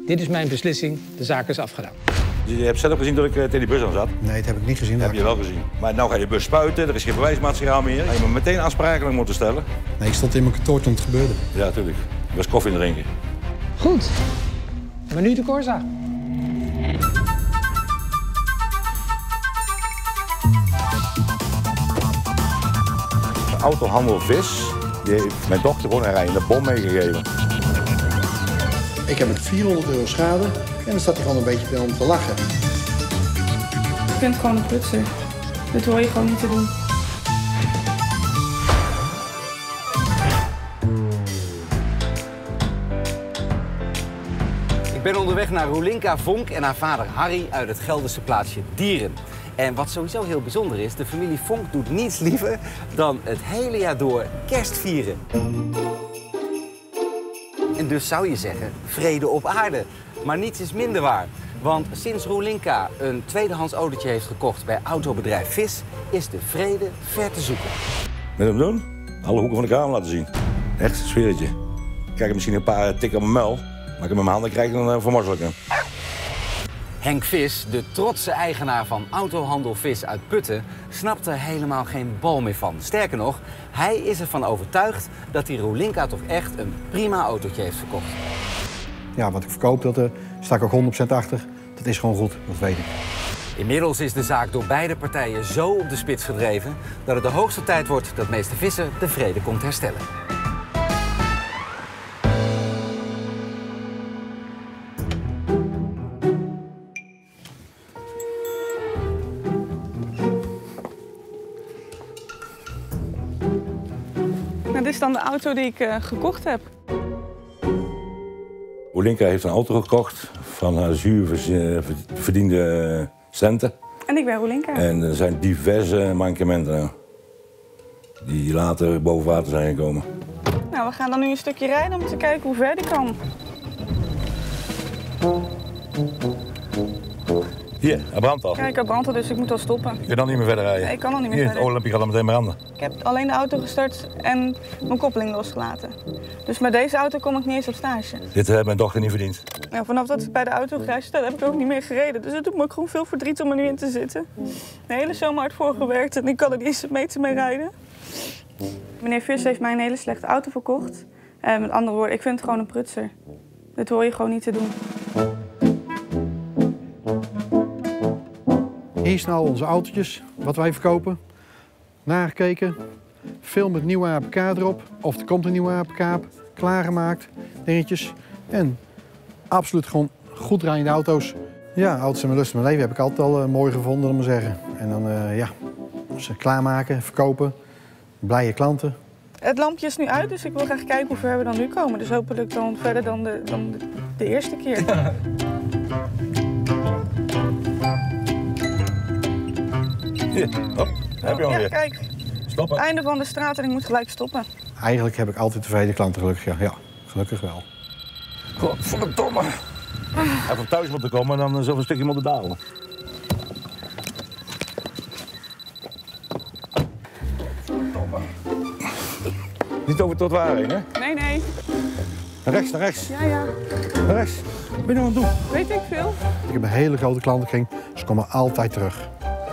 Dit is mijn beslissing, de zaak is afgedaan. Je hebt zelf gezien dat ik tegen die bus aan zat? Nee, dat heb ik niet gezien. Dat heb je wel gezien. Maar nu ga je bus spuiten, er is geen bewijsmateriaal meer. Je me meteen aansprakelijk moeten stellen. Nee, ik stond in mijn kantoor toen het gebeurde. Ja, natuurlijk. Ik was koffie drinken. Goed. Maar nu de Corsa. Autohandel Vis, die heeft mijn dochter gewoon een rijdende bom meegegeven. Ik heb met 400 euro schade en dan staat hij gewoon een beetje bij om te lachen. Ik vind het gewoon een prutser. Dat hoor je gewoon niet te doen. Ik ben onderweg naar Roelinka Vonk en haar vader Harry uit het Gelderse plaatsje Dieren. En wat sowieso heel bijzonder is, de familie Vonk doet niets liever dan het hele jaar door kerst vieren. En dus zou je zeggen, vrede op aarde. Maar niets is minder waar. Want sinds Roelinka een tweedehands autootje heeft gekocht bij autobedrijf Vis, is de vrede ver te zoeken. Met hem doen? Alle hoeken van de kamer laten zien. Echt, een sfeertje. Ik krijg misschien een paar tikken op mijn muil, maar ik hem in mijn handen krijg, dan vermorzel ik hem. Henk Vis, de trotse eigenaar van autohandel Vis uit Putten, snapt er helemaal geen bal meer van. Sterker nog, hij is ervan overtuigd dat die Roelinka toch echt een prima autootje heeft verkocht. Ja, wat ik verkoop, daar sta ik ook 100% achter. Dat is gewoon goed, dat weet ik. Inmiddels is de zaak door beide partijen zo op de spits gedreven dat het de hoogste tijd wordt dat meester Visser de vrede komt herstellen. Nou, dit is dan de auto die ik gekocht heb. Roelinka heeft een auto gekocht van haar zuur verdiende centen. En ik ben Roelinka. En er zijn diverse mankementen die later boven water zijn gekomen. Nou, we gaan dan nu een stukje rijden om te kijken hoe ver die kan. Hier, hij brandt al. Kijk, hij brandt al, dus ik moet al stoppen. Je kunt dan niet meer verder rijden. Nee, ik kan al niet meer Hier, verder. het olielampje gaat dan meteen branden. Ik heb alleen de auto gestart en mijn koppeling losgelaten. Dus met deze auto kom ik niet eens op stage. Dit heeft mijn dochter niet verdiend. Ja, vanaf dat ik bij de autogarage sta, heb ik ook niet meer gereden. Dus het doet me ook gewoon veel verdriet om er nu in te zitten. De hele zomer hard voor gewerkt en ik kan er niet eens een meter mee rijden. Meneer Vis heeft mij een hele slechte auto verkocht. Met andere woorden, ik vind het gewoon een prutser. Dat hoor je gewoon niet te doen. Hier staan al onze autootjes, wat wij verkopen. Nagekeken, veel met nieuwe APK erop. Of er komt een nieuwe APK, klaargemaakt, dingetjes. En absoluut gewoon goed rijdende auto's. Ja, auto's in mijn lust in mijn leven heb ik altijd al mooi gevonden, om te zeggen. En dan, ja, ze klaarmaken, verkopen, blije klanten. Het lampje is nu uit, dus ik wil graag kijken hoe ver we dan nu komen. Dus hopelijk dan verder dan de eerste keer. Hier, hop, heb je hem Ja, weer. kijk. Stoppen. Einde van de straat en ik moet gelijk stoppen. Eigenlijk heb ik altijd tevreden klanten, gelukkig. Ja, gelukkig wel. Godverdomme. Hij van thuis moeten komen en dan zullen we een stukje moeten dalen. Niet over tot waar heen, hè? Nee, nee. Naar rechts, naar rechts. Ja, ja. Naar rechts. Wat ben je nou aan het doen? Weet ik veel. Ik heb een hele grote klantenkring, ze komen altijd terug.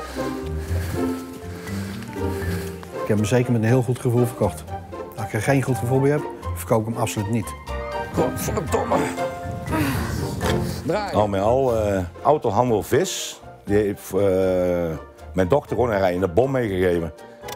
Ik heb hem zeker met een heel goed gevoel verkocht. Als ik er geen goed gevoel bij heb, verkoop ik hem absoluut niet. Godverdomme. Al met al, autohandel Vis, die heeft mijn dochter gewoon een rijdende bom meegegeven.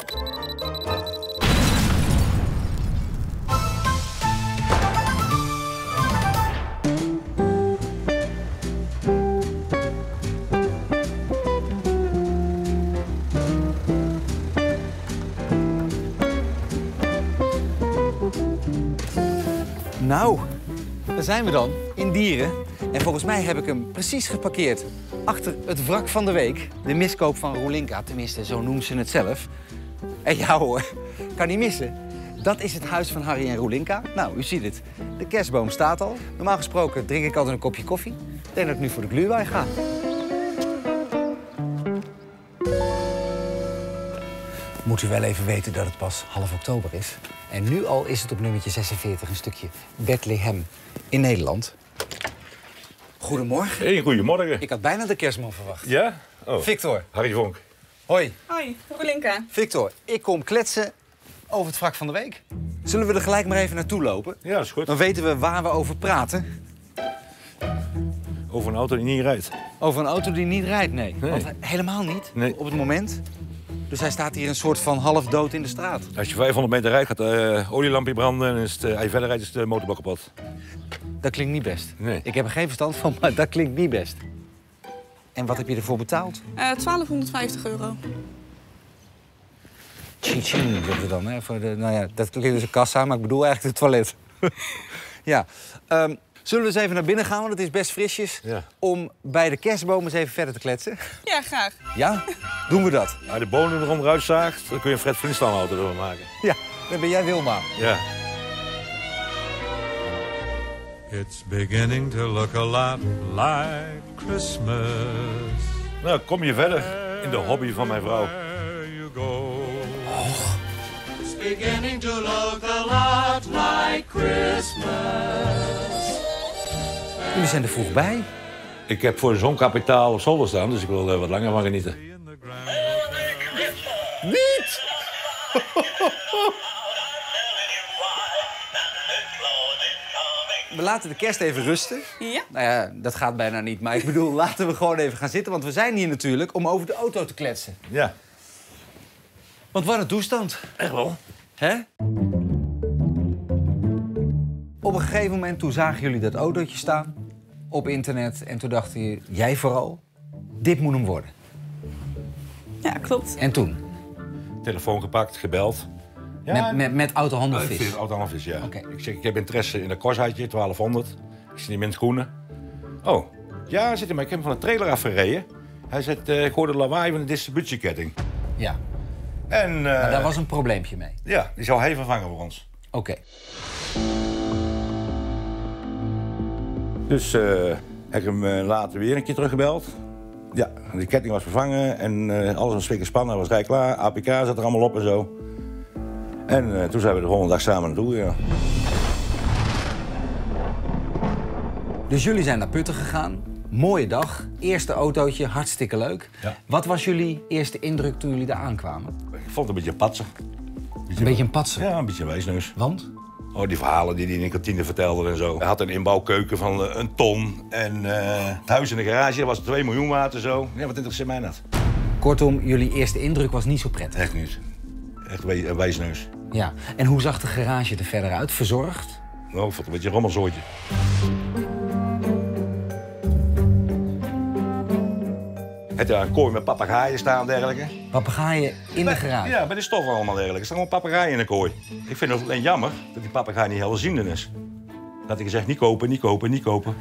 Nou, daar zijn we dan, in Dieren. En volgens mij heb ik hem precies geparkeerd achter het wrak van de week. De miskoop van Roelinka, tenminste, zo noemt ze het zelf. En ja hoor, kan niet missen. Dat is het huis van Harry en Roelinka. Nou, u ziet het. De kerstboom staat al. Normaal gesproken drink ik altijd een kopje koffie. Ik denk dat ik nu voor de glühwein ga. Moet u wel even weten dat het pas half oktober is. En nu al is het op nummertje 46 een stukje Bethlehem in Nederland. Goedemorgen. Hey, goedemorgen. Ik had bijna de kerstman verwacht. Ja? Oh. Victor. Harry Vonk. Hoi. Hoi, Roelinka. Victor, ik kom kletsen over het wrak van de week. Zullen we er gelijk maar even naartoe lopen? Ja, dat is goed. Dan weten we waar we over praten. Over een auto die niet rijdt. Over een auto die niet rijdt, nee. Nee. Want helemaal niet, Nee. op het moment. Dus hij staat hier een soort van half dood in de straat. Als je 500 meter rijdt, gaat de olielampje branden en als je verder rijdt, is de motorblok kapot. Dat klinkt niet best. Nee. Ik heb er geen verstand van, maar dat klinkt niet best. En wat heb je ervoor betaald? 1250 euro. Tjing, zegt het dan. Hè? Voor de, nou ja, dat klinkt dus een kassa, maar ik bedoel eigenlijk het toilet. Ja. Zullen we eens even naar binnen gaan, want het is best frisjes. Ja. Om bij de kerstboom eens even verder te kletsen. Ja, graag. Ja? Doen we dat? Als je de bonen eronder uitzaagt, dan kun je een Fred Flintstone auto ervan maken. Ja, dan ben jij Wilma. Ja. It's beginning to look a lot like Christmas. Nou, kom je verder in de hobby van mijn vrouw. Where you go. It's beginning to look a lot like Christmas. Jullie zijn er vroeg bij. Ik heb voor zo'n kapitaal op zolder staan, dus ik wil er wat langer van genieten. In the Grand Niet! We laten de kerst even rusten. Ja? Nou ja, dat gaat bijna niet. Maar ik bedoel, laten we gewoon even gaan zitten. Want we zijn hier natuurlijk om over de auto te kletsen. Ja, Want wat een toestand. echt wel. Hè? Op een gegeven moment toen zagen jullie dat autootje staan op internet. En toen dacht je, jij vooral, dit moet hem worden. Ja, klopt. En toen? Telefoon gepakt, gebeld. Ja, Met autohandelvis. Autohandelvis, ja. Oké. Ik zeg, ik heb interesse in een Corsaatje, 1200. Ik zie die mint groene. Oh, ja, zit er maar. Ik heb hem van de trailer afgereden. Hij zegt, ik hoorde de lawaai van de distributieketting. Ja, En maar daar was een probleempje mee. ja, die zou hij vervangen voor ons. Oké. Dus heb ik hem later weer een keer teruggebeld. Ja, de ketting was vervangen en alles was spikken spannen, was rijk klaar. APK zat er allemaal op en zo. En toen zijn we de volgende dag samen naartoe gegaan. Dus jullie zijn naar Putten gegaan. Mooie dag. Eerste autootje, hartstikke leuk. Ja. Wat was jullie eerste indruk toen jullie daar aankwamen? Ik vond het een beetje patser. Een beetje een patser. Ja, een beetje een wijsneus. Want? Oh, die verhalen die hij in de kantine vertelde en zo. Hij had een inbouwkeuken van een ton. En het huis in de garage dat was 2 miljoen waard en zo. Ja, wat interesseert mij dat? Kortom, jullie eerste indruk was niet zo prettig. Echt niet. Echt een wijsneus. Ja. En hoe zag de garage er verder uit? Verzorgd? Nou, ik vond het een beetje een rommelzooitje. Het een kooi met papegaaien staan en dergelijke. Papegaaien in de garage? Ja, bij de stoffen allemaal dergelijke. Er staan gewoon papegaaien in de kooi. Ik vind het alleen jammer dat die papegaai niet helderziende is. Dat ik gezegd, niet kopen, niet kopen, niet kopen.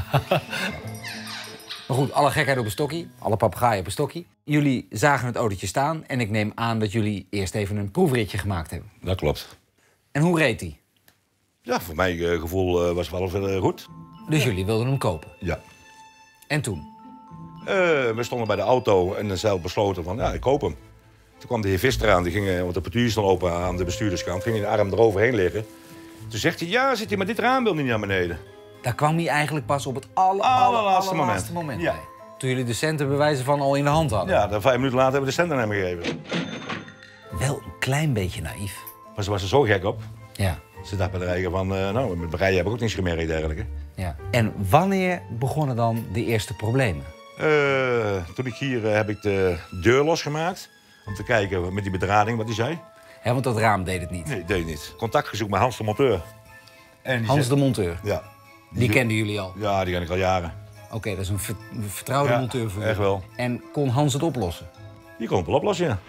Maar goed, alle gekheid op een stokkie. Alle papegaaien op een stokkie. Jullie zagen het autootje staan en ik neem aan dat jullie eerst even een proefritje gemaakt hebben. Dat klopt. En hoe reed die? Ja, voor mijn gevoel was het wel goed. Dus jullie wilden hem kopen. Ja. En toen? We stonden bij de auto en zelf besloten van, ja, ik koop hem. Toen kwam de heer Visser aan, die ging, want de portier stond open aan de bestuurderskant, ging hij de arm eroverheen liggen. Toen zegt hij, ja, zit hij maar dit raambeeld niet naar beneden. Daar kwam hij eigenlijk pas op het Allerlaatste moment Ja. bij. Toen jullie de centen bewijzen van al in de hand hadden. Ja, dan 5 minuten later hebben we de centen aan hem gegeven. Wel een klein beetje naïef. Maar ze was er zo gek op. Ja. Ze dacht bij de rijden van, nou, met rijden heb ik ook niets gemerkt dergelijke. Ja. En wanneer begonnen dan de eerste problemen? Toen ik hier heb ik de deur losgemaakt. Om te kijken met die bedrading wat hij zei. Hè, want dat raam deed het niet. Nee, deed niet. Contact gezocht met Hans de monteur. En die Hans zei- de monteur. Ja. Die kenden jullie al. Ja, die ken ik al jaren. Oké, dat is een vertrouwde Ja, monteur voor echt jullie. wel. En kon Hans het oplossen? Die kon het wel oplossen, ja.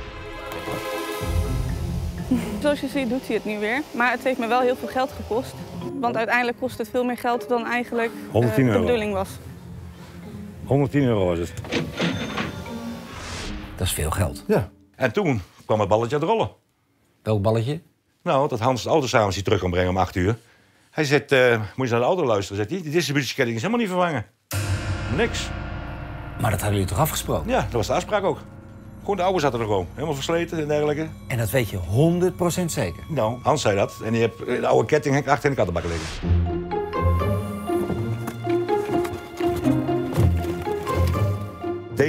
Zoals je ziet doet hij het nu weer. Maar het heeft me wel heel veel geld gekost. Want uiteindelijk kost het veel meer geld dan eigenlijk 110 de euro. bedoeling was. 110 euro was het. Dat is veel geld. Ja. En toen kwam het balletje aan het rollen. Welk balletje? Nou, dat Hans de auto s'avonds terug kan brengen om 8 uur. Hij zegt, moet je eens naar de auto luisteren, zegt hij. Die distributieketting is helemaal niet vervangen. Niks. Maar dat hadden jullie toch afgesproken? Ja, dat was de afspraak ook. Gewoon de oude zat er gewoon. Helemaal versleten en dergelijke. En dat weet je 100% zeker? Nou, Hans zei dat. En die heeft de oude ketting achter in de kattenbak liggen.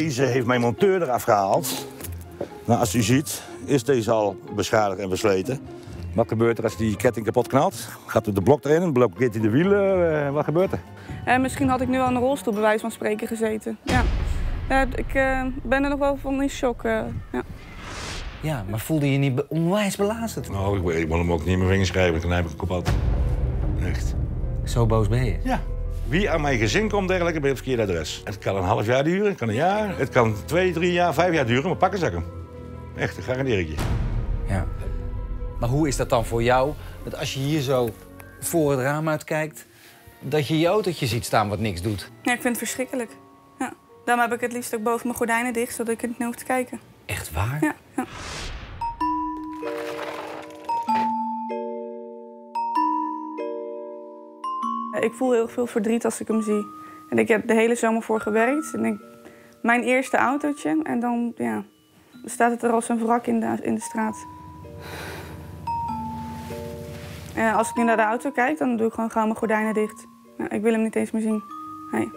Deze heeft mijn monteur eraf gehaald. Nou, als u ziet, is deze al beschadigd en versleten. Wat gebeurt er als die ketting kapot knalt? Gaat er de blok erin, blokkeert hij de wielen? Wat gebeurt er? Misschien had ik nu al in een rolstoel bij wijze van spreken gezeten. Ja. Ik ben er nog wel van in shock. Ja. Ja, maar voelde je je niet onwijs belazerd? Nou, ik wil hem ook niet in mijn vingers schrijven, dan heb ik hem kapot. Echt. Zo boos ben je? Ja. Wie aan mijn gezin komt dergelijke bij het verkeerde adres. Het kan een half jaar duren, het kan een jaar, het kan 2, 3 jaar, 5 jaar duren, maar pakken ze hem. Echt, dat garandeer ik je. Ja. Maar hoe is dat dan voor jou? Dat als je hier zo voor het raam uitkijkt, dat je je autootje ziet staan wat niks doet? Ja, ik vind het verschrikkelijk. Ja. Daarom heb ik het liefst ook boven mijn gordijnen dicht, zodat ik er niet naar hoef te kijken. Echt waar? Ja. Ja. Ik voel heel veel verdriet als ik hem zie. En ik heb de hele zomer voor gewerkt. En mijn eerste autootje. En dan staat het er als een wrak in de straat. Als ik nu naar de auto kijk, dan doe ik gewoon mijn gordijnen dicht. Ja, ik wil hem niet eens meer zien. Nee.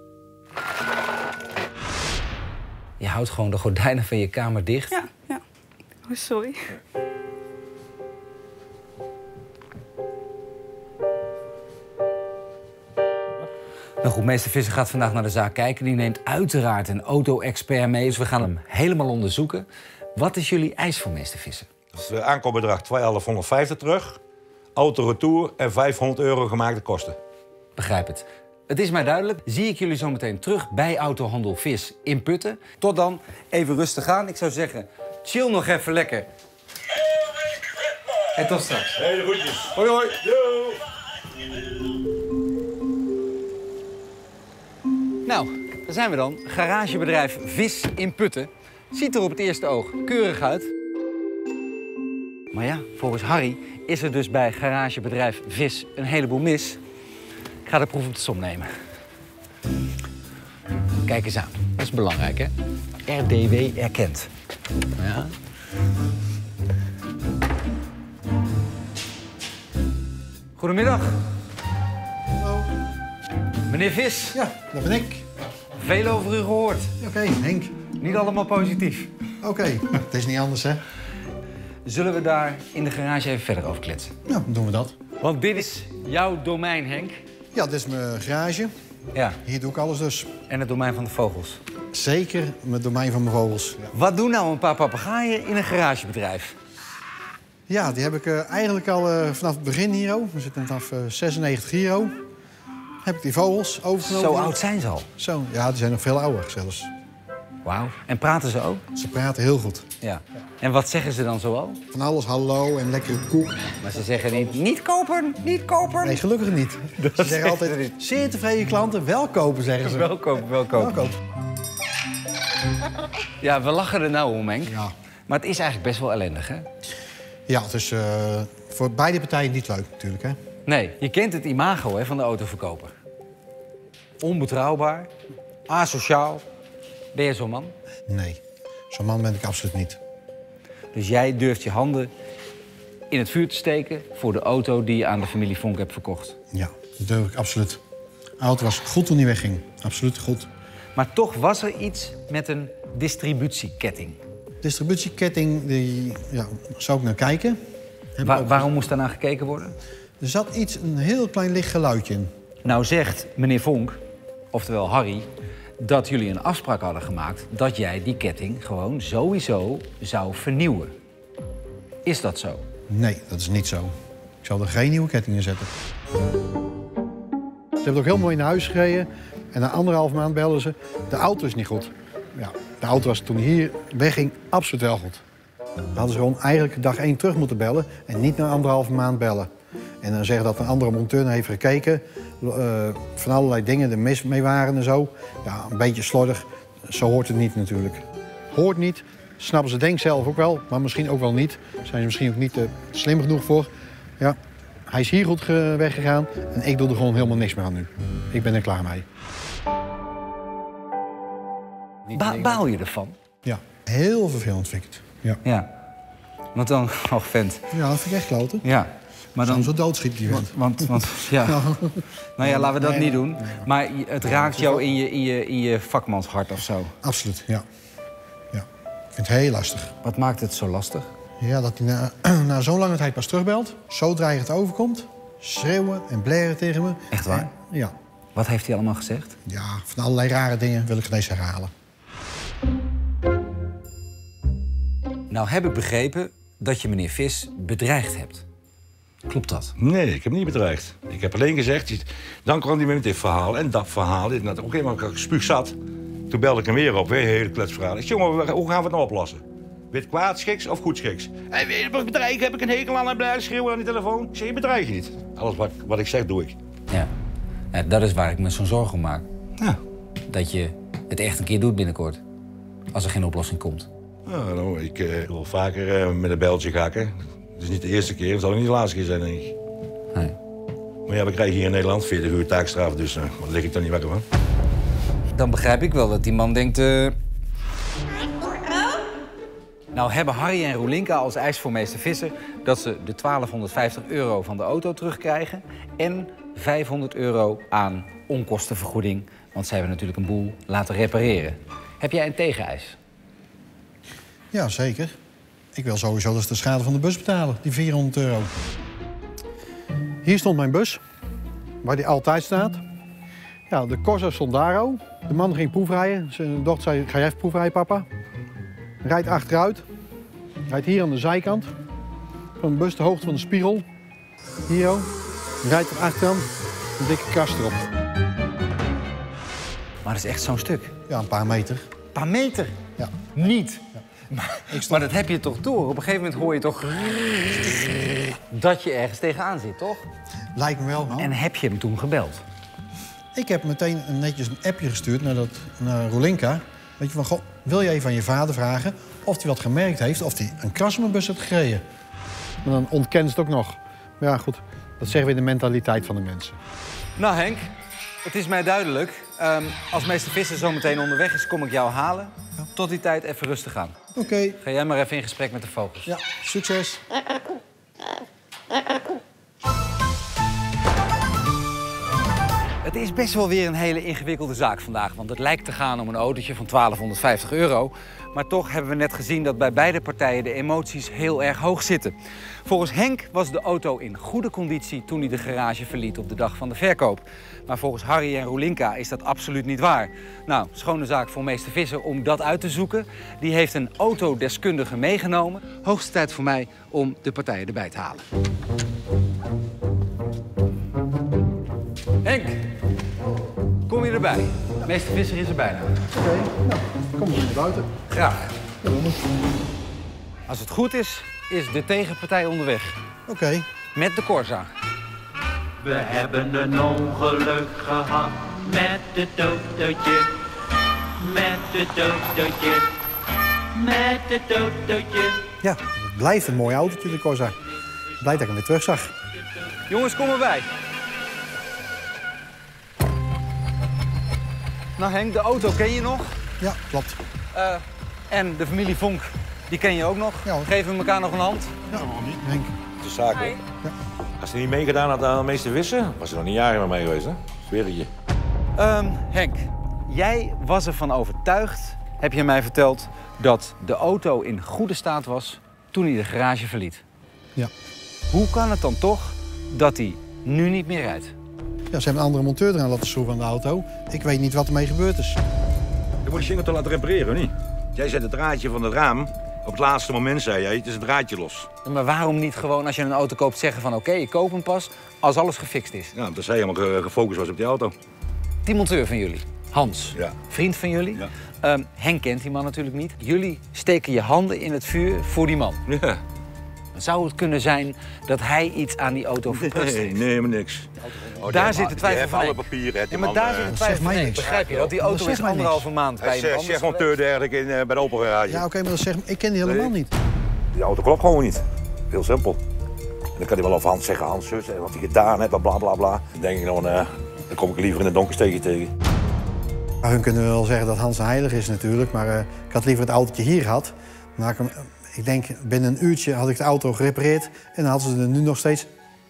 Je houdt gewoon de gordijnen van je kamer dicht? Ja, ja. Oh, sorry. Nou goed, meester Visser gaat vandaag naar de zaak kijken. Die neemt uiteraard een auto-expert mee, dus we gaan hem helemaal onderzoeken. Wat is jullie eis voor meester Visser? Dat is het aankoopbedrag 1250 terug, auto retour en €500 gemaakte kosten. Begrijp het. Het is mij duidelijk. Zie ik jullie zo meteen terug bij Autohandel Vis in Putten. Tot dan, even rustig aan. Ik zou zeggen, chill nog even lekker. En tot straks. Hele groetjes. Hoi, hoi. Yo. Nou, daar zijn we dan. Garagebedrijf Vis in Putten. Ziet er op het eerste oog keurig uit. Maar ja, volgens Harry is er dus bij garagebedrijf Vis een heleboel mis. Ik ga de proef op de som nemen. Kijk eens aan. Dat is belangrijk, hè? RDW erkend. Ja. Goedemiddag. Hallo. Meneer Vis, Ja, dat ben ik. veel over u gehoord. Oké, Henk. Niet allemaal positief. Oké, het is niet anders, hè? Zullen we daar in de garage even verder over kletsen? Nou, dan doen we dat. Want dit is jouw domein, Henk. Ja, dit is mijn garage. Ja, Hier doe ik alles dus. en het domein van de vogels. Zeker mijn domein van mijn vogels. Wat doen nou een paar papegaaien in een garagebedrijf? Ja, die heb ik eigenlijk al vanaf het begin hier. We zitten vanaf 96 hier. Heb ik die vogels overgenomen. Zo oud zijn ze al. Zo, ja, die zijn nog veel ouder zelfs. Wauw. En praten ze ook? Ze praten heel goed. Ja. En wat zeggen ze dan zoal? Van alles hallo en lekkere koek. Maar ze zeggen niet kopen, niet kopen. Nee, gelukkig niet. Ze zeggen altijd, niet. zeer tevreden klanten, wel kopen, zeggen ze. Welkom. Wel kopen. Ja, we lachen er nou om, Henk. Ja. Maar het is eigenlijk best wel ellendig, hè? Ja, het is voor beide partijen niet leuk natuurlijk, hè? Nee, je kent het imago hè, van de autoverkoper. Onbetrouwbaar, asociaal. Ben je zo'n man? Nee, zo'n man ben ik absoluut niet. Dus jij durft je handen in het vuur te steken voor de auto die je aan de familie Vonk hebt verkocht. Ja, dat durf ik absoluut. De auto was goed toen die wegging. Absoluut goed. Maar toch was er iets met een distributieketting. Distributieketting, die zou ik naar kijken. Heb ik ook Waarom moest daar naar gekeken worden? Er zat een heel klein licht geluidje in. Nou zegt meneer Vonk, oftewel Harry, dat jullie een afspraak hadden gemaakt dat jij die ketting gewoon sowieso zou vernieuwen. Is dat zo? Nee, dat is niet zo. Ik zal er geen nieuwe ketting in zetten. Ze hebben het ook heel mooi naar huis gereden. En na 1,5 maand belden ze, de auto is niet goed. Ja, de auto was toen hier wegging absoluut wel goed. Dan hadden ze gewoon eigenlijk dag 1 terug moeten bellen en niet na 1,5 maand bellen. En dan zeggen dat een andere monteur naar heeft gekeken. Van allerlei dingen er mis mee waren en zo. Ja, een beetje slordig. Zo hoort het niet natuurlijk. Hoort niet. Snappen ze denk zelf ook wel, maar misschien ook wel niet. Zijn ze misschien ook niet slim genoeg voor. Ja, hij is hier goed weggegaan en ik doe er gewoon helemaal niks meer aan nu. Ik ben er klaar mee. Baal je ervan? Ja, heel vervelend vind ik het. Ja, Ja. Want dan, vent. ja dat vind ik echt kloten. Ja. Maar dan zo doodschiet die vent. Want ja. Nou ja, laten we dat niet doen. Maar het raakt jou in je vakmanshart of zo? Absoluut, ja. Ik vind het heel lastig. Wat maakt het zo lastig? Ja, dat hij na zo'n lange tijd pas terugbelt. Zo dreigend overkomt. Schreeuwen en blaren tegen me. Echt waar? Ja. Wat heeft hij allemaal gezegd? Ja, van allerlei rare dingen wil ik geen eens herhalen. Nou heb ik begrepen dat je meneer Vis bedreigd hebt. Klopt dat? Nee, ik heb hem niet bedreigd. Ik heb alleen gezegd, dan kwam hij met dit verhaal en dat verhaal. Dit en dat. Op een gegeven moment spuug zat. Toen belde ik hem weer op, weer een hele kletsverhaal. Ik zeg, jongen, hoe gaan we het nou oplossen? Weet kwaadschiks of goedschiks? En weet je, bedreigen heb ik een hekel aan en blijven schreeuwen aan die telefoon. Ik zeg, je bedreig je niet. Alles wat ik zeg, doe ik. Ja. Ja, dat is waar ik me zo'n zorgen om maak. Ja. Dat je het echt een keer doet binnenkort. Als er geen oplossing komt. Ja, nou, ik wil vaker met een bijltje gakken. Het is niet de eerste keer, het zal ook niet de laatste keer zijn, denk ik. Nee. Maar ja, we krijgen hier in Nederland 40 uur taakstraf, dus daar lig ik dan niet wakker van. Dan begrijp ik wel dat die man denkt... Nou hebben Harry en Roelinka als eis voor meester Visser... dat ze de 1250 euro van de auto terugkrijgen... en 500 euro aan onkostenvergoeding. Want zij hebben natuurlijk een boel laten repareren. Heb jij een tegeneis? Ja, zeker. Ik wil sowieso dat ze de schade van de bus betalen, die 400 euro. Hier stond mijn bus, waar die altijd staat. Ja, de Corsa Sondaro. De man ging proefrijden. Zijn dochter zei, ga jij even proefrijden, papa? Rijdt achteruit. Rijdt hier aan de zijkant. Van de bus de hoogte van de spiegel. Hier ook. Rijdt er achteraan. Een dikke kast erop. Maar dat is echt zo'n stuk. Ja, een paar meter. Een paar meter? Ja. Niet? Ja. Maar dat heb je toch door? Op een gegeven moment hoor je toch... dat je ergens tegenaan zit, toch? Lijkt me wel, man. En heb je hem toen gebeld? Ik heb meteen netjes een appje gestuurd naar Roelinka. Weet je van, goh, wil je even aan je vader vragen of hij wat gemerkt heeft, of hij een kras in mijn bus heeft gereden? En dan ontkent ze het ook nog. Maar ja, goed, dat zeggen we in de mentaliteit van de mensen. Nou, Henk, het is mij duidelijk. Als meester Visser zo meteen onderweg is, kom ik jou halen. Ja. Tot die tijd even rustig aan. Oké. Ga jij maar even in gesprek met de vogels. Ja, succes. Het is best wel weer een hele ingewikkelde zaak vandaag. Want het lijkt te gaan om een autootje van 1250 euro. Maar toch hebben we net gezien dat bij beide partijen de emoties heel erg hoog zitten. Volgens Henk was de auto in goede conditie toen hij de garage verliet op de dag van de verkoop. Maar volgens Harry en Roelinka is dat absoluut niet waar. Nou, schone zaak voor meester Visser om dat uit te zoeken. Die heeft een autodeskundige meegenomen. Hoogste tijd voor mij om de partijen erbij te halen. Henk, kom je erbij? Meester Visser is er bijna. Oké, nou, kom maar naar buiten. Graag. Als het goed is, is de tegenpartij onderweg. Oké. Met de Corsa. We hebben een ongeluk gehad met het autootje. Met het autootje. Met het autootje. Ja, het blijft een mooi autootje, de Corsa. Blij dat ik hem weer terug zag. Jongens, kom erbij. Nou Henk, de auto ken je nog. Ja, klopt. En de familie Vonk, die ken je ook nog. Ja, hoor. Geven we elkaar nog een hand? Ja, Henk. Het is zaak, hoor. Als hij niet meegedaan had aan meester Vissen, was hij nog niet jaren met mij geweest, hè? Zweer ik je. Henk, jij was ervan overtuigd, heb je mij verteld, dat de auto in goede staat was toen hij de garage verliet. Ja. Hoe kan het dan toch dat hij nu niet meer rijdt? Ja, ze hebben een andere monteur eraan laten schroeven aan de auto. Ik weet niet wat ermee gebeurd is. Je moet die single te laten repareren, of niet? Jij zet het draadje van het raam. Op het laatste moment zei jij, het is het draadje los. Maar waarom niet gewoon als je een auto koopt zeggen van oké, ik koop hem pas als alles gefixt is? Ja, omdat zij helemaal gefocust was op die auto. Die monteur van jullie, Hans, Ja. vriend van jullie. Ja. Henk kent die man natuurlijk niet. Jullie steken je handen in het vuur voor die man. Ja. Zou het kunnen zijn dat hij iets aan die auto verprutst heeft? Nee, helemaal niks. Daar zit de twijfel van alle Henk. papieren. Ja, maar daar zit de twijfel van mij Henk. niks. Begrijp je dat? Die auto zegt is mij niks. 1,5 maand bij Hij hem is anders chefmonteur dergelijke bij de Opel garage. Ja, oké, maar dat zeg, ik ken die helemaal niet. Die auto klopt gewoon niet. Heel simpel. En dan kan hij wel over Hans zeggen, Hans, zus, wat hij gedaan heeft, bla bla bla. Dan denk ik dan, dan kom ik liever in de donkersteegje tegen. Maar hun kunnen wel zeggen dat Hans een heilig is natuurlijk, maar ik had liever het autootje hier gehad. Maar ik denk, binnen een uurtje had ik de auto gerepareerd en dan hadden ze er nu nog steeds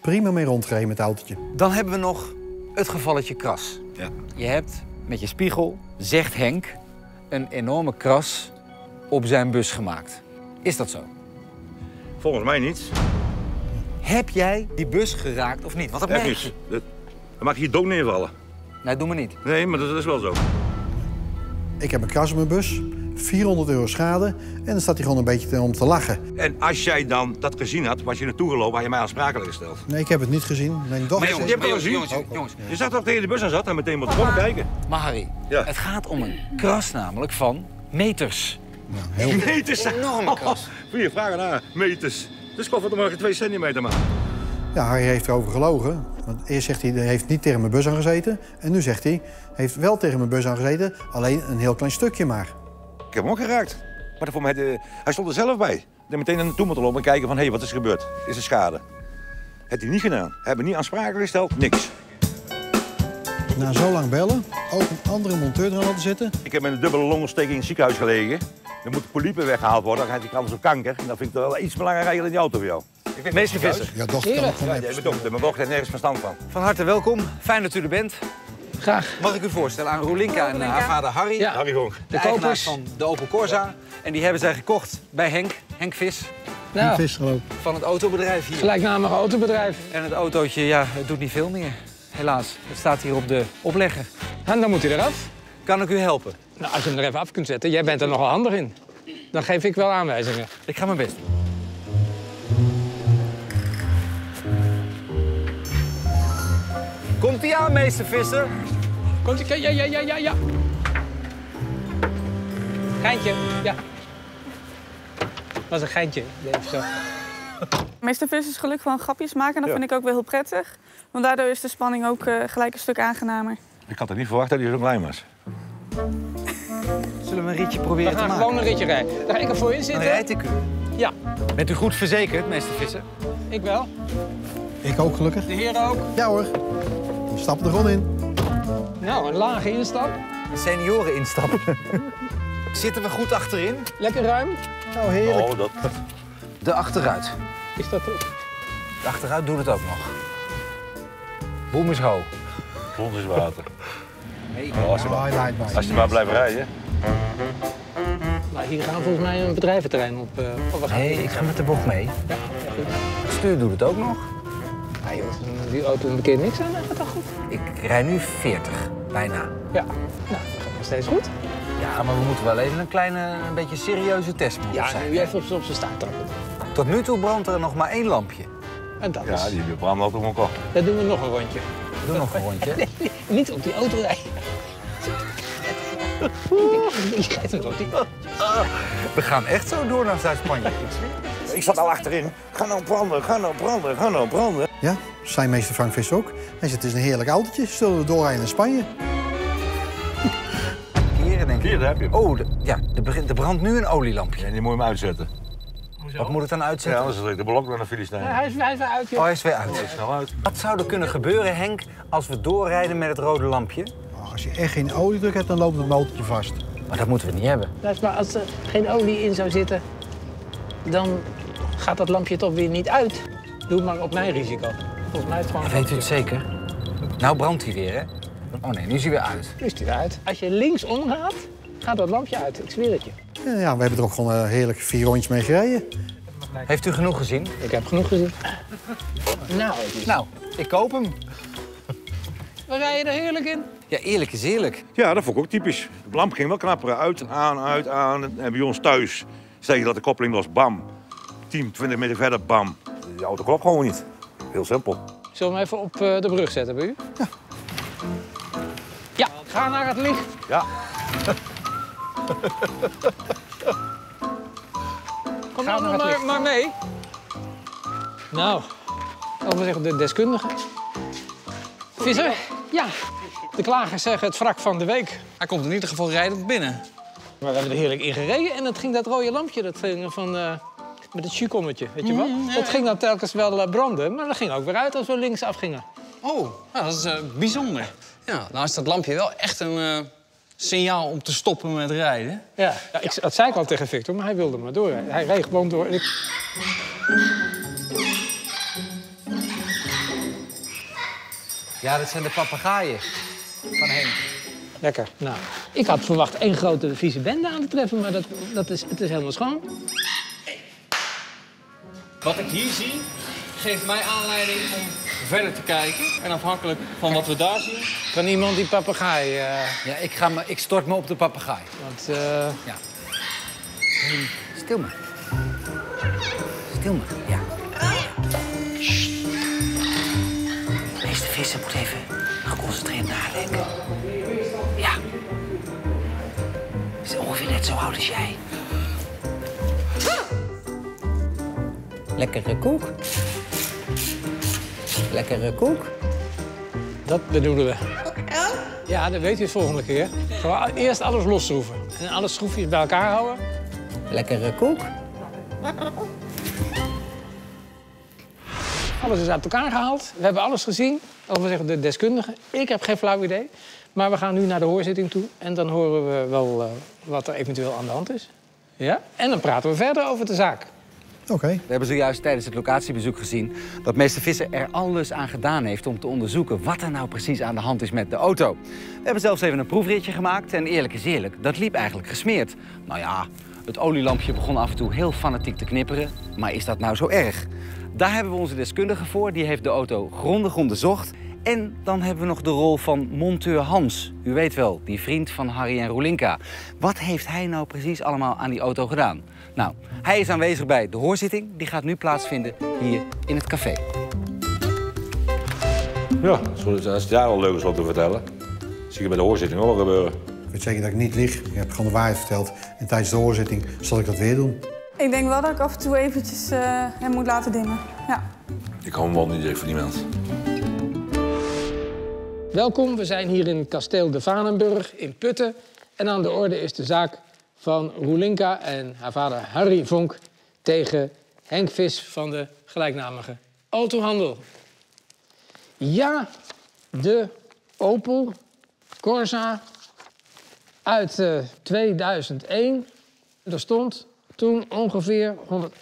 prima mee rondgereden met het autootje. Dan hebben we nog het gevalletje kras. Ja. Je hebt met je spiegel, zegt Henk, een enorme kras op zijn bus gemaakt. Is dat zo? Volgens mij niet. Heb jij die bus geraakt of niet? Want dat Echt merk je. niet. Dan mag je hier dood neervallen. Nee, doe maar niet. Nee, maar dat is wel zo. Ik heb een kras op mijn bus, 400 euro schade en dan staat hij gewoon een beetje om te lachen. En als jij dan dat gezien had, was je naartoe gelopen, had je mij aansprakelijk gesteld. Nee, ik heb het niet gezien. Mijn dochter... Maar jongens, Je hebt het wel jongens, gezien? jongens. Je zag toch tegen de bus aan zat en meteen moet komen kijken. Maar Harry, Ja. het gaat om een kras namelijk van meters. Meters. Een enorme kras. Goeie vraag naar meters. Dus koffert er maar 2 centimeter maar. Ja, Harry heeft erover gelogen. Want eerst zegt hij, hij heeft niet tegen mijn bus aangezeten. En nu zegt hij, heeft wel tegen mijn bus aangezeten, alleen een heel klein stukje maar. Ik heb hem ook geraakt. Maar voor mij, hij stond er zelf bij. Ik heb meteen naar naartoe moeten lopen en kijken van, hé, wat is er gebeurd? Is er schade? Heeft hij niet gedaan. Hebben niet aansprakelijk gesteld, niks. Na zo lang bellen, ook een andere monteur eraan laten zitten. Ik heb met een dubbele longontsteking in het ziekenhuis gelegen. Er moeten polypen weggehaald worden, dan heeft hij kans op kanker. En dat vind ik wel iets belangrijker dan die auto voor jou. Meester Visser, Ja, dochter kan ook gewoon Ja, jij bent dokter, maar heeft nergens verstand van. van harte welkom. Fijn dat u er bent. Graag. Mag ik u voorstellen aan Roelinka en haar vader Harry. Ja. Harry Vonk. De De eigenaars kopers. van de Opel Corsa. En die hebben zij gekocht bij Henk Vis Nou, vis gelopen. van het autobedrijf hier. gelijknamige autobedrijf. En het autootje, ja, het doet niet veel meer. Helaas, het staat hier op de oplegger. En dan moet hij eraf. Kan ik u helpen? Nou, als je hem er even af kunt zetten, jij bent er nogal handig in. Dan geef ik wel aanwijzingen. Ik ga mijn best doen. Komt-ie aan, meester Visser? Komt ie? Ja. Geintje, ja. Dat is een geintje. Even zo. Meester Vis is gelukkig van grapjes maken en dat Ja. vind ik ook wel heel prettig. Want daardoor is de spanning ook gelijk een stuk aangenamer. Ik had er niet verwacht dat hij zo klein was. Zullen we een ritje We proberen te gaan maken? gewoon een ritje rijden. Daar ga ik er voor in Dan zitten. rijd ik u. Ja, Bent u goed verzekerd, meester Visser? ik wel. Ik ook gelukkig. De heren ook. Ja hoor. We stappen er gewoon in. Nou, een lage instap. De senioren instappen. Zitten we goed achterin? Lekker ruim. Nou, heerlijk. Oh, dat. De achteruit. Is dat... De achteruit doet het ook nog. Boem is ho. Grond is water. Nee. Oh, als, je Oh, maar, hij laait mij. als je maar blijft rijden. Maar hier gaan volgens mij een bedrijventerrein op. We gaan. Nee, ik ga met de bocht mee. Ja, ja, goed. Het stuur doet het ook nog. Ja, joh, die auto een keer niks aan, gaat dat goed? Ik rij nu 40, bijna. Ja. Nou, dat gaat nog steeds goed. Ja, maar we moeten wel even een beetje serieuze test moeten Ja, zijn. nu even op zijn staart trappen. Tot nu toe brandt er nog maar 1 lampje. En dat Ja, is... die branden altijd gewoon kort. Dan doen we nog een rondje. Doe nog een rondje. Niet op die auto rijden. Die rijdt hem toch niet. We gaan echt zo door naar Zuid-Spanje. Ik zat al achterin. Ga nou branden, ga nou branden, ga nou branden. Ja, zijn meester Frank Visser ook. Hij zegt, het is een heerlijk autootje. Zullen we doorrijden naar Spanje? Hier denk ik. Hier, daar heb je hem. Oh, er brandt nu een olielampje. En die moet je hem uitzetten. Wat moet ik dan Ja, uitzetten? anders is de blok naar de Filistijn. Hij is weer uit, joh. Oh, hij is weer uit. Snel uit. Wat zou er kunnen gebeuren, Henk, als we doorrijden met het rode lampje? Oh, als je echt geen oliedruk hebt, dan loopt het motortje vast. Maar dat moeten we niet hebben. Luister, maar als er geen olie in zou zitten, dan gaat dat lampje toch weer niet uit. Doe het maar op mijn risico. Volgens mij is het gewoon... Weet u het zeker? Nou brandt hij weer, hè? Oh nee, nu is hij weer uit. Nu is hij eruit. Als je linksom gaat, gaat dat lampje uit. Ik zweer het je. Ja, we hebben er ook gewoon heerlijk 4 rondjes mee gereden. Heeft u genoeg gezien? Ik heb genoeg gezien. Nou, Nou, ik koop hem. we rijden er heerlijk in. Ja, eerlijk is eerlijk. Ja, dat vond ik ook typisch. De lamp ging wel knapperen. Uit, aan. En bij ons thuis zeg je dat de koppeling was, bam. 10, 20 meter verder, bam. Die auto klopt gewoon niet. Heel simpel. Zullen we hem even op de brug zetten bij u? Ja. Ja, ga naar het licht. Ja. Kom nou maar mee. Nou, laten we zeggen de deskundige. Visser? Ja. De klagers zeggen het wrak van de week. Hij komt in ieder geval rijdend binnen. Maar we hebben er heerlijk in gereden en het ging dat rode lampje, dat ging van, met het chukommetje, weet je wel? Dat ging dan telkens wel branden, maar dat ging ook weer uit als we links afgingen. Oh, nou, dat is bijzonder. Ja, nou is dat lampje wel echt een signaal om te stoppen met rijden. Ja, dat zei ik al tegen Victor, maar hij wilde maar door. Hij reed gewoon door. Ja, dat zijn de papegaaien van Henk. Lekker. Nou, ik had verwacht 1 grote vieze bende aan te treffen, maar het is helemaal schoon. Wat ik hier zie, geeft mij aanleiding om verder te kijken. En afhankelijk van wat we daar zien... Kan iemand die papegaai... Ja, ik stort me op de papegaai. Want, Ja. Stil maar. Stil maar, ja. Sst. Meester Visser moet even geconcentreerd nadenken. Ja. Is ongeveer net zo oud als jij. Lekkere koek. Lekkere koek. dat bedoelen we. Ja, dat weet u de volgende keer. Gewoon eerst alles losschroeven. En alle schroefjes bij elkaar houden. Lekkere koek. Alles is uit elkaar gehaald. We hebben alles gezien. Of we zeggen de deskundigen. Ik heb geen flauw idee. Maar we gaan nu naar de hoorzitting toe. En dan horen we wel wat er eventueel aan de hand is. Ja? En dan praten we verder over de zaak. Oké. We hebben zojuist tijdens het locatiebezoek gezien dat meester Visser er alles aan gedaan heeft om te onderzoeken wat er nou precies aan de hand is met de auto. We hebben zelfs even een proefritje gemaakt en eerlijk is eerlijk, dat liep eigenlijk gesmeerd. Nou ja, het olielampje begon af en toe heel fanatiek te knipperen, maar is dat nou zo erg? Daar hebben we onze deskundige voor, die heeft de auto grondig onderzocht. En dan hebben we nog de rol van monteur Hans. U weet wel, die vriend van Harry en Roelinka. Wat heeft hij nou precies allemaal aan die auto gedaan? Nou, hij is aanwezig bij de hoorzitting. Die gaat nu plaatsvinden hier in het café. Ja, als het daar al leuk is wat te vertellen, zie je bij de hoorzitting ook wel gebeuren. Ik weet zeker dat ik niet lieg. Ik heb gewoon de waarheid verteld. En tijdens de hoorzitting zal ik dat weer doen. Ik denk wel dat ik af en toe eventjes hem moet laten dimmen. Ja. Ik hou hem wel niet van niemand. Welkom, we zijn hier in het kasteel de Vanenburg in Putten. En aan de orde is de zaak van Roelinka en haar vader Harry Vonk tegen Henk Vis van de gelijknamige autohandel. Ja, de Opel Corsa uit 2001. Er stond toen ongeveer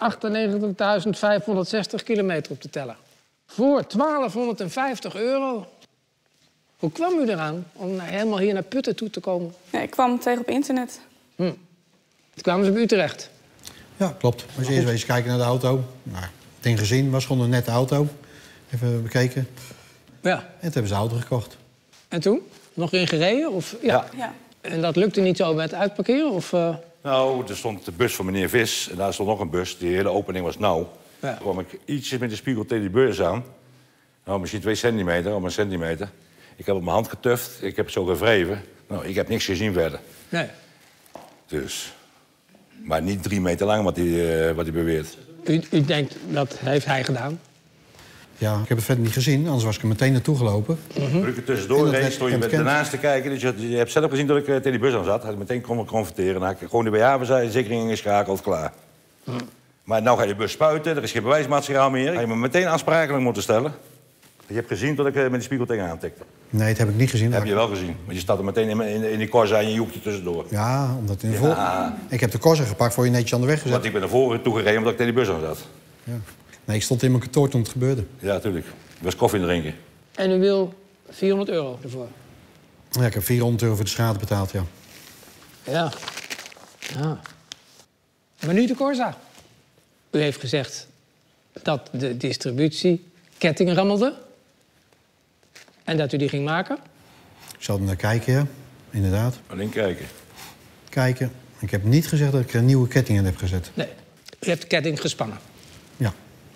198.560 kilometer op te tellen. Voor 1250 euro. Hoe kwam u eraan om helemaal hier naar Putten toe te komen? Nee, ik kwam tegen op internet. Toen kwamen ze bij Utrecht. Ja, klopt. Als je eerst eens kijken naar de auto. Nou, het ding gezien, was gewoon een nette auto. Even bekeken. Ja. En toen hebben ze de auto gekocht. En toen? Nog in gereden? Of, ja. Ja. En dat lukte niet zo met uitparkeren? Of, Nou, er stond de bus van meneer Vis en daar stond nog een bus. Die hele opening was nauw. Ja. Toen kwam ik ietsjes met de spiegel tegen die bus aan. Nou, misschien 2 centimeter of 1 centimeter. Ik heb op mijn hand getuft, ik heb zo gewreven. Nou, ik heb niks gezien verder. nee. Dus. Maar niet 3 meter lang wat hij beweert. U denkt, dat heeft hij gedaan? Ja, ik heb het verder niet gezien, anders was ik er meteen naartoe gelopen. Toen ik er En tussendoor dat reed, werd stond je met ontkend. daarnaast te kijken. Dus je hebt zelf gezien dat ik tegen die bus aan zat. Had ik meteen kon confronteren. Dan had ik gewoon de BH-verzekering ingeschakeld, klaar. Maar nou ga je bus spuiten, er is geen bewijsmateriaal meer. Ga je me meteen aansprakelijk moeten stellen. Je hebt gezien dat ik met die spiegel tegenaan tikte. Nee, dat heb ik niet gezien. Dat heb je wel gezien. Want je staat er meteen in die Corsa en je joekt er tussendoor. Ja, omdat in de Ja. Ik heb de Corsa gepakt voor je netjes aan de weg gezet. Want ik ben naar voren toegereden omdat ik tegen die bus aan zat. Ja. Nee, ik stond in mijn kantoor toen het gebeurde. Ja, natuurlijk. Ik was koffie drinken. En u wil 400 euro ervoor? Ja, ik heb 400 euro voor de schade betaald, ja. Ja. Maar nu de Corsa. U heeft gezegd dat de distributieketting rammelde. En dat u die ging maken. Ik zal er naar kijken, ja. Inderdaad. Alleen kijken. Kijken. Ik heb niet gezegd dat ik er een nieuwe ketting in heb gezet. Nee, u hebt de ketting gespannen. Ja.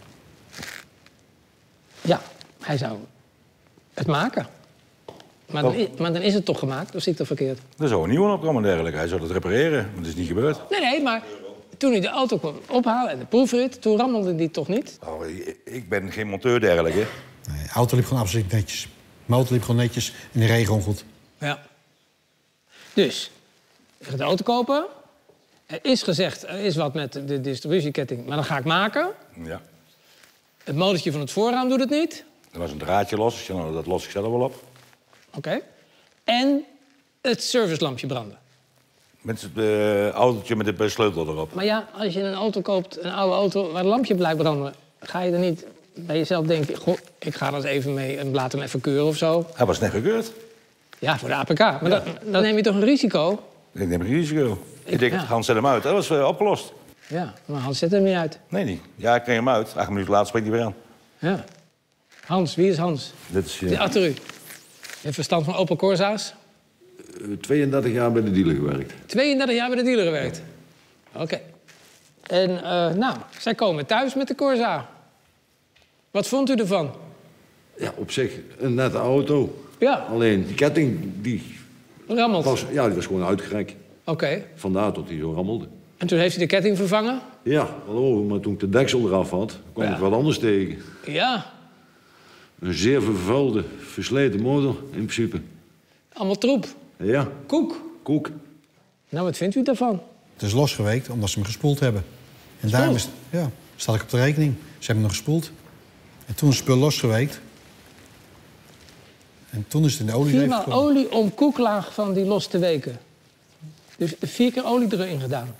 Ja, hij zou het maken. Maar dan is het toch gemaakt, of zie ik dat verkeerd? Er zou een nieuwe opkomen en dergelijke. Hij zou dat repareren, maar dat is niet gebeurd. Nee, maar toen hij de auto kwam ophalen en de proefrit, toen rammelde die toch niet? Oh, ik ben geen monteur dergelijke. Nee, de auto liep gewoon absoluut netjes. De motor liep gewoon netjes en die reed gewoon goed. Ja. Dus, je gaat de auto kopen. Er is gezegd, er is wat met de distributieketting, maar dat ga ik maken. Ja. Het motortje van het voorraam doet het niet. Er was een draadje los. Ik zei, nou, dat los ik zelf wel op. Oké. En het servicelampje brandde. Met het autootje met de sleutel erop. Maar ja, als je een auto koopt, een oude auto, waar het lampje blijft branden, ga je er niet bij jezelf denken... Goh, ik ga er eens even mee en laat hem even keuren of zo? Hij was net gekeurd. Ja, voor de APK. Maar dan neem je toch een risico? Ik neem een risico. Ik denk, ja. Hans zet hem uit. Dat was opgelost. Ja, maar Hans zet hem niet uit. Nee, niet. Ja, ik kreeg hem uit. 8 minuten later springt hij weer aan. Ja. Hans, wie is Hans? Dit is, Die achter u. Je hebt verstand van Opel Corsa's? 32 jaar bij de dealer gewerkt. 32 jaar bij de dealer gewerkt? Oké. En nou, zij komen thuis met de Corsa. Wat vond u ervan? Ja, op zich een nette auto. Ja. Alleen die ketting, die Rammelt? was gewoon uitgerekt. Oké. Vandaar dat hij zo rammelde. En toen heeft hij de ketting vervangen? Ja, hallo, maar toen ik de deksel eraf had, kwam ik wat anders tegen. Ja. Een zeer vervuilde, versleten motor, in principe. Allemaal troep? Ja. Koek. Nou, wat vindt u daarvan? Het is losgeweekt omdat ze hem gespoeld hebben. En daarom is, ja, staat ik op de rekening. Ze hebben hem gespoeld. En toen is het spul losgeweekt. En toen is het in de olie 4 maal gekomen. olie om koeklaag van die los te weken. Dus 4 keer olie erin gedaan.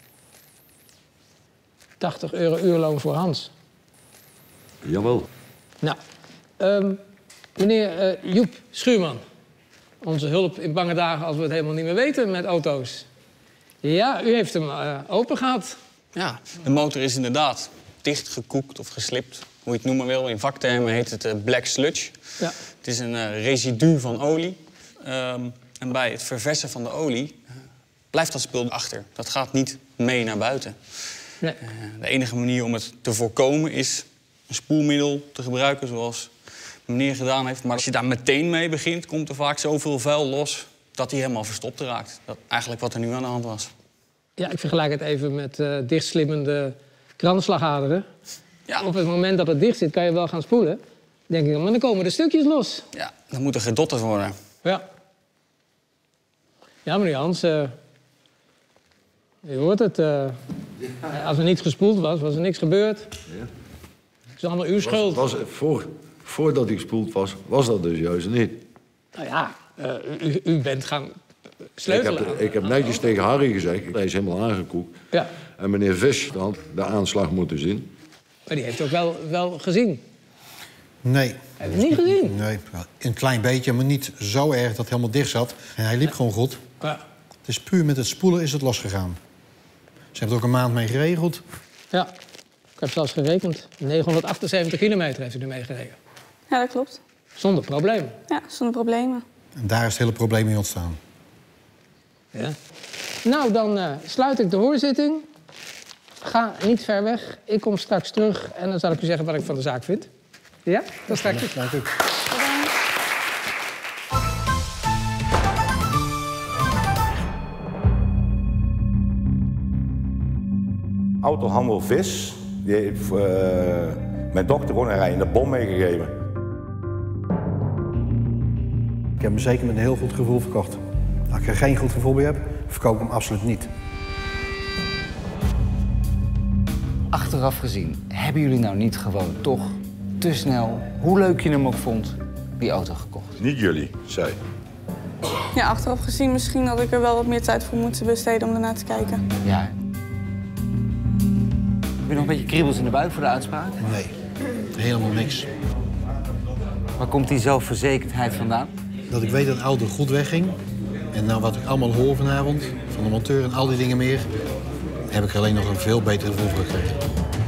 80 euro uurloon voor Hans. Jawel. Nou, meneer Joep Schuurman. Onze hulp in bange dagen als we het helemaal niet meer weten met auto's. Ja, u heeft hem open gehad. Ja, de motor is inderdaad dichtgekoekt of geslipt. Hoe je het noemen wil. In vaktermen heet het black sludge. Ja. Het is een residu van olie. En bij het verversen van de olie blijft dat spul achter. Dat gaat niet mee naar buiten. Nee. De enige manier om het te voorkomen is een spoelmiddel te gebruiken zoals meneer gedaan heeft. Maar als je daar meteen mee begint, komt er vaak zoveel vuil los dat hij helemaal verstopt raakt. Dat eigenlijk wat er nu aan de hand was. Ja, ik vergelijk het even met dichtslimmende kransslagaderen. Ja. Op het moment dat het dicht zit, kan je wel gaan spoelen. Denk ik, maar dan komen er stukjes los. Ja, dan moet er gedotterd worden. Ja. Ja, meneer Hans, je hoort het. Als er niet gespoeld was, was er niks gebeurd. Ja. Het is allemaal uw schuld. Voordat ik gespoeld was dat dus juist niet. Nou ja, u bent gaan sleutelen. Ik heb netjes tegen Harry gezegd, hij is helemaal aangekoekt. Ja. En meneer Vis had de aanslag moeten zien. Maar die heeft ook wel gezien. Nee. Heb je het niet gezien? Nee, een klein beetje, maar niet zo erg dat het helemaal dicht zat. En hij liep gewoon goed. Ja. Het is puur met het spoelen is het losgegaan. Ze hebben er ook een maand mee geregeld. Ja, ik heb zelfs gerekend. 978 kilometer heeft u ermee gereden. Ja, dat klopt. Zonder probleem. Ja, zonder problemen. En daar is het hele probleem mee ontstaan. Ja. Nou, dan sluit ik de hoorzitting. Ga niet ver weg. Ik kom straks terug en dan zal ik u zeggen wat ik van de zaak vind. Ja? Dat straks. Dank u. Autohandel Vis, die heeft mijn dochter gewoon een rijdende bom meegegeven. Ik heb hem zeker met een heel goed gevoel verkocht. Als ik er geen goed gevoel bij heb, verkoop ik hem absoluut niet. Achteraf gezien, hebben jullie nou niet gewoon toch te snel, hoe leuk je hem ook vond, die auto gekocht? Niet jullie, zij. Ja, achteraf gezien misschien had ik er wel wat meer tijd voor moeten besteden om ernaar te kijken. Ja. Heb je nog een beetje kriebels in de buik voor de uitspraak? Nee, helemaal niks. Waar komt die zelfverzekerdheid vandaan? Dat ik weet dat de auto goed wegging. En nou wat ik allemaal hoor vanavond, van de monteur en al die dingen meer, heb ik er alleen nog een veel beter gevoel voor gekregen.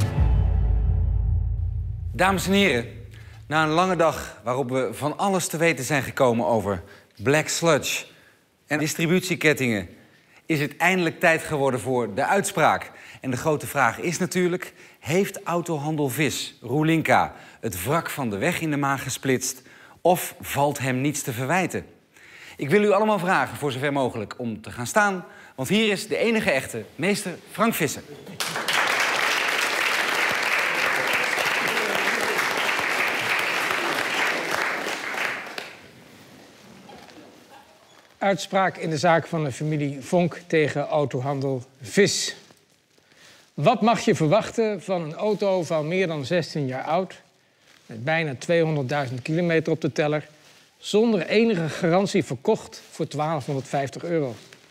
Dames en heren, na een lange dag waarop we van alles te weten zijn gekomen over black sludge en distributiekettingen, is het eindelijk tijd geworden voor de uitspraak. En de grote vraag is natuurlijk, heeft autohandel Vis, Rulinka, het wrak van de weg in de maag gesplitst of valt hem niets te verwijten? Ik wil u allemaal vragen, voor zover mogelijk, om te gaan staan, want hier is de enige echte meester Frank Visser. Uitspraak in de zaak van de familie Vonk tegen autohandel Vis. Wat mag je verwachten van een auto van meer dan 16 jaar oud, met bijna 200.000 kilometer op de teller, zonder enige garantie verkocht voor €1250?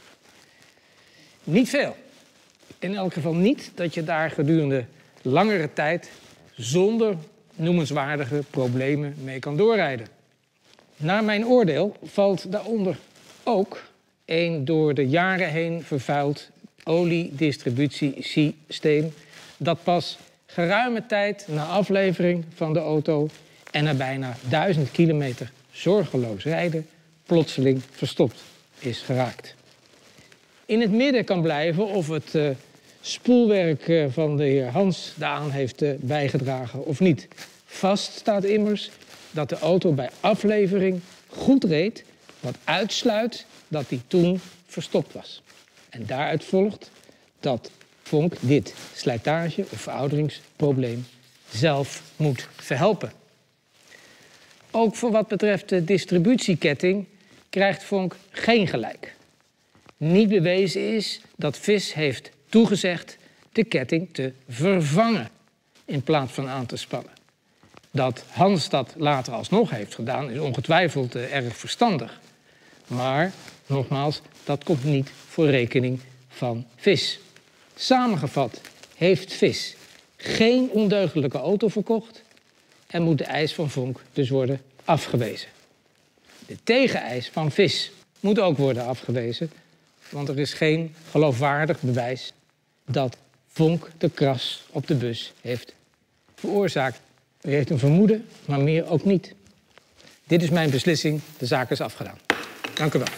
Niet veel. In elk geval niet dat je daar gedurende langere tijd zonder noemenswaardige problemen mee kan doorrijden. Naar mijn oordeel valt daaronder ook een door de jaren heen vervuild oliedistributiesysteem dat pas geruime tijd na aflevering van de auto en na bijna 1000 kilometer zorgeloos rijden plotseling verstopt is geraakt. In het midden kan blijven of het spoelwerk van de heer Hans daaraan heeft bijgedragen of niet. Vast staat immers dat de auto bij aflevering goed reed, wat uitsluit dat die toen verstopt was. En daaruit volgt dat Vonk dit slijtage- of verouderingsprobleem zelf moet verhelpen. Ook voor wat betreft de distributieketting krijgt Vonk geen gelijk. Niet bewezen is dat VIS heeft toegezegd de ketting te vervangen in plaats van aan te spannen. Dat Hans dat later alsnog heeft gedaan is ongetwijfeld erg verstandig. Maar, nogmaals, dat komt niet voor rekening van VIS. Samengevat heeft VIS geen ondeugdelijke auto verkocht en moet de eis van Vonk dus worden afgewezen. De tegeneis van VIS moet ook worden afgewezen, want er is geen geloofwaardig bewijs dat Vonk de kras op de bus heeft veroorzaakt. U heeft een vermoeden, maar meer ook niet. Dit is mijn beslissing, de zaak is afgedaan. Dank u wel.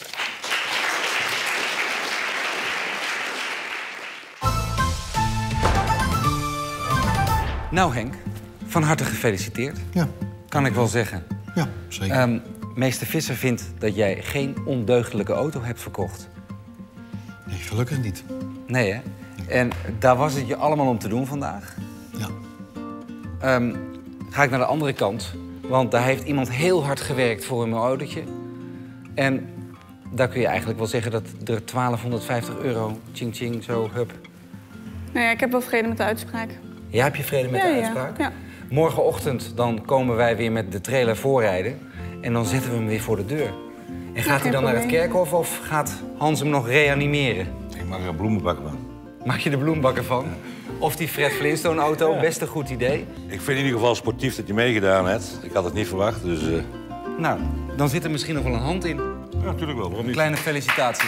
Nou Henk, van harte gefeliciteerd. Ja. Kan ik wel zeggen. Ja, zeker. Meester Visser vindt dat jij geen ondeugdelijke auto hebt verkocht. Nee, gelukkig niet. Nee, hè? En daar was het je allemaal om te doen vandaag. Ja. Ga ik naar de andere kant. Want daar heeft iemand heel hard gewerkt voor een autootje. En daar kun je eigenlijk wel zeggen dat er 1250 euro, ching ching, zo, hup. Nee, ik heb wel vrede met de uitspraak. Jij hebt je vrede met de uitspraak? Ja. Morgenochtend dan komen wij weer met de trailer voorrijden. En dan zetten we hem weer voor de deur. En gaat hij dan naar het kerkhof of gaat Hans hem nog reanimeren? Ik maak er een bloemenbakken van. Maak je de bloembakken van? Of die Fred Flintstone-auto, best een goed idee. Ik vind in ieder geval sportief dat je meegedaan hebt. Ik had het niet verwacht, dus... Nou, dan zit er misschien nog wel een hand in. Ja, natuurlijk wel. Waarom niet? Kleine felicitatie.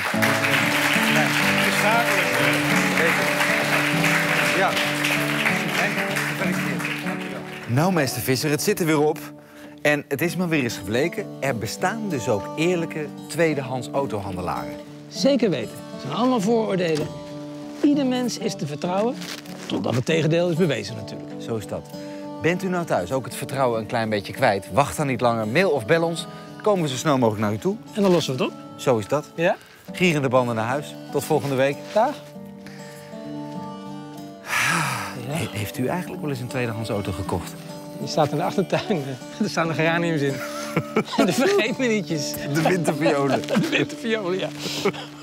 Ja. Gefeliciteerd. Dankjewel. Nou, meester Visser, het zit er weer op. En het is maar weer eens gebleken, er bestaan dus ook eerlijke tweedehands autohandelaren. Zeker weten. Het zijn allemaal vooroordelen. Ieder mens is te vertrouwen, totdat het tegendeel is bewezen natuurlijk. Zo is dat. Bent u nou thuis ook het vertrouwen een klein beetje kwijt? Wacht dan niet langer, mail of bel ons. Komen we zo snel mogelijk naar u toe. En dan lossen we het op. Zo is dat. Ja? Gierende banden naar huis. Tot volgende week. Dag. Heeft u eigenlijk wel eens een tweedehands auto gekocht? Die staat in de achtertuin. Er staan de geraniums in. En de vergeet-me-nietjes. De winterviolen. De winterviolen, ja.